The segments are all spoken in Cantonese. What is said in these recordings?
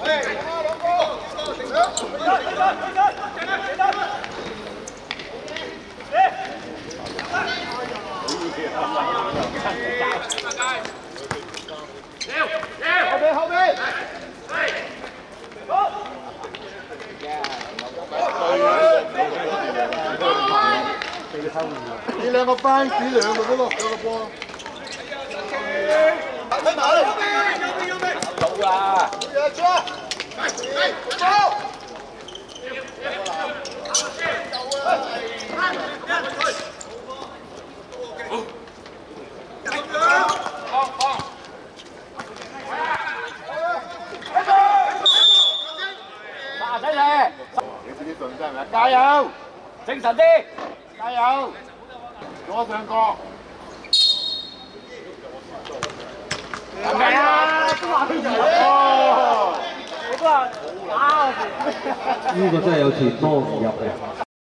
後邊。你兩個班子兩度都落咗個波。睇埋啦！有啦！有咗！加油！精神啲！加油！左上角。係咪啊？哦！你都話打呢個真係有傳波唔入嘅。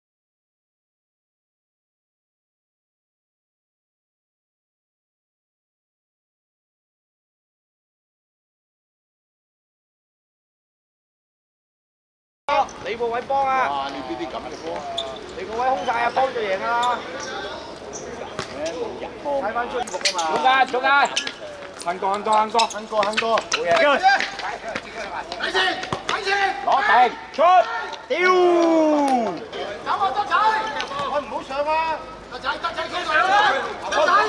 你個位幫啊！哇！你呢啲咁嘅波，你個位空晒啊，幫就贏啦！睇翻出局啊嘛！中間，行過，好嘢！睇先，攞定，出，屌！走啊，德仔！我唔好上啊！德仔企上啦！德仔！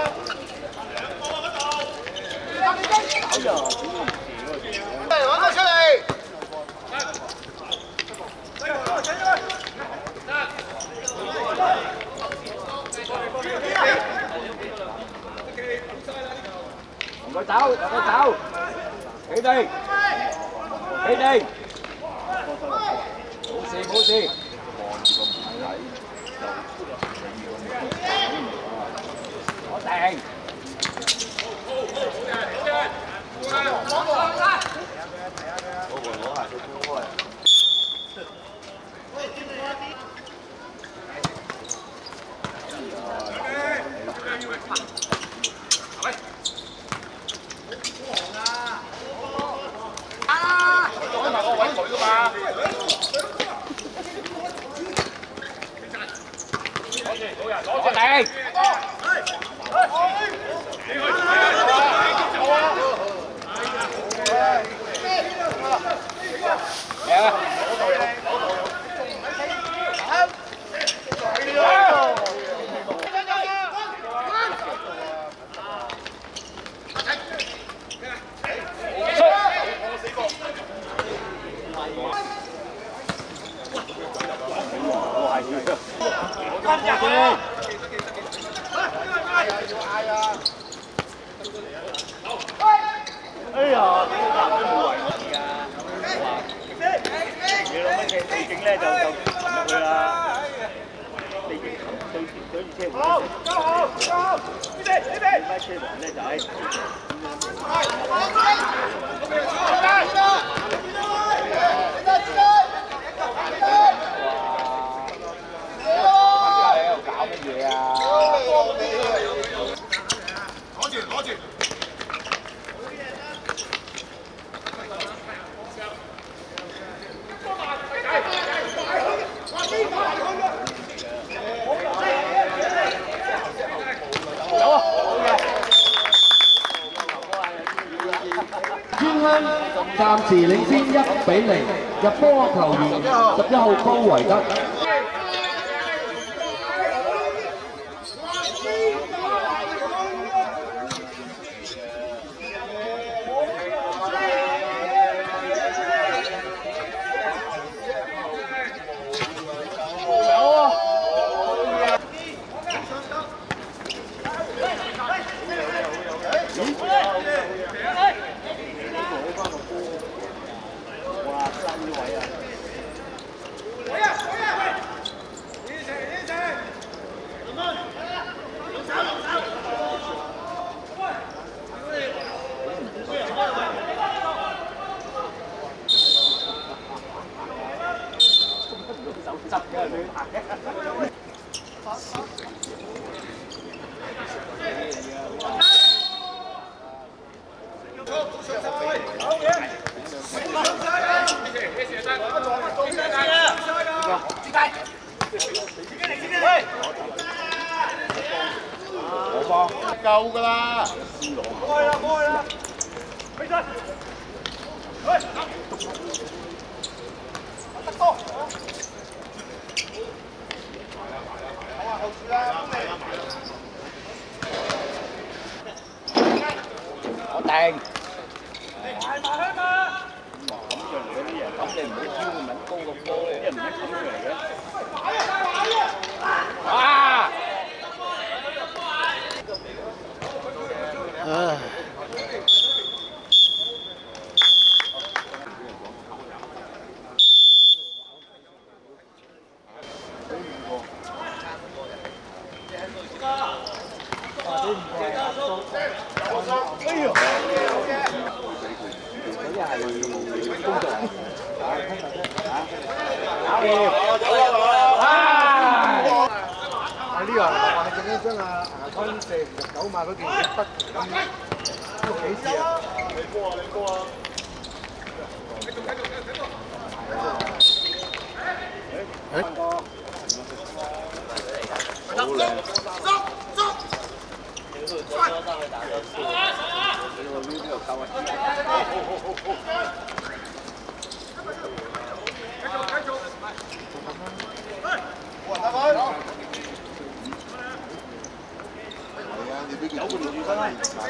揾個出嚟！佢走，企定，冇事。攞定。攞定！哎呀！點解都冇位置㗎？我話你攞乜嘢地整咧就擒入去啦。地整對住車門。好，呢邊。咩車門咧仔？攞住！ 專香暫時領先1-0，入波球員11號高維德。好嘅。 㗎啦。開啦，開啦，起身，去，得多。好啊，後處啦，我定。埋埋去嘛！咁上嚟嗰啲人，咁你唔好挑咁撚高個波，啲人唔識冚上嚟嘅。啊！唉。呢個話係正將阿坤射唔入九碼嗰件不都幾次啊！你波啊！你波啊！好靚！有個連住身啦，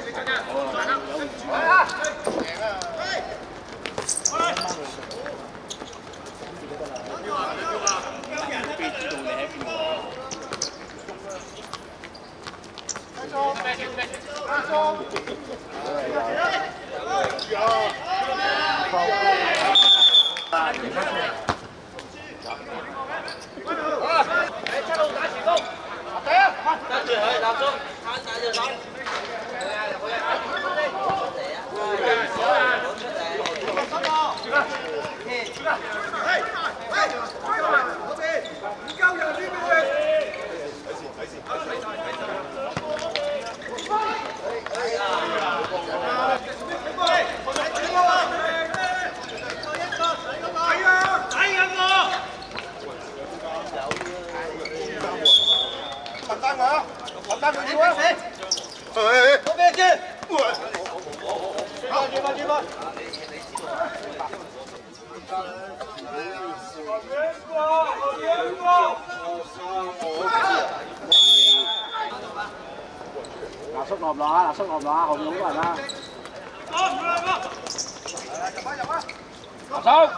嗱，縮落唔落啊？嗱，縮落唔落啊？後面好多人啊！入手！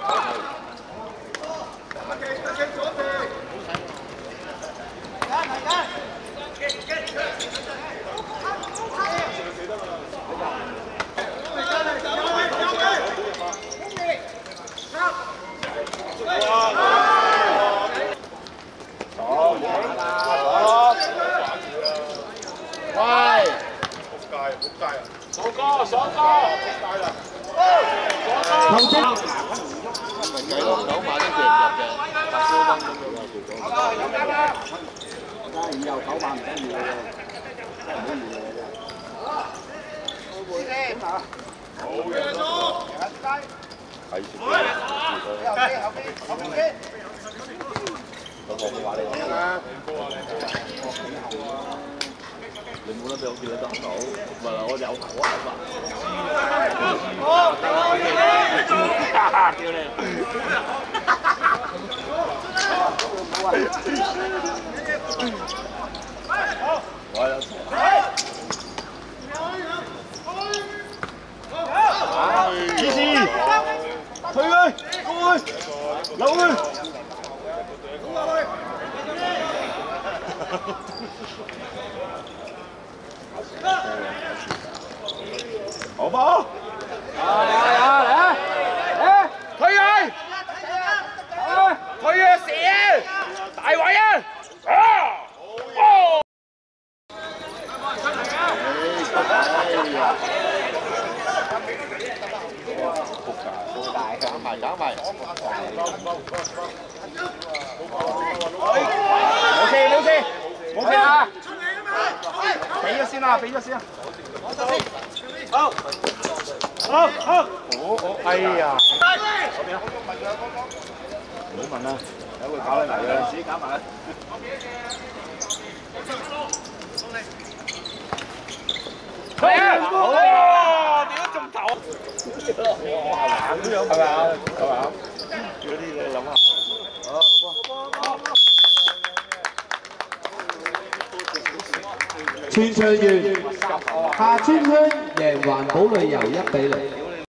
以後9萬唔得要嘅，真係唔好要嘅真係。好嘅，係後邊。我冇話你聽啦。你冇得俾我見得到，唔係我有口啊！屌你！支持，退佢，過去，扭佢。好波！嚟啊！退佢！退啊！射！大位啊！搞埋。冇事啊！俾咗先啦，好，哎呀！唔好問啦，有會搞起嚟嘅，自己搞埋。 係啊！哦，點解中頭？係咪啊？係咪啊？嗰啲你諗下。 全場完，夏川鄉贏環保旅遊1-0。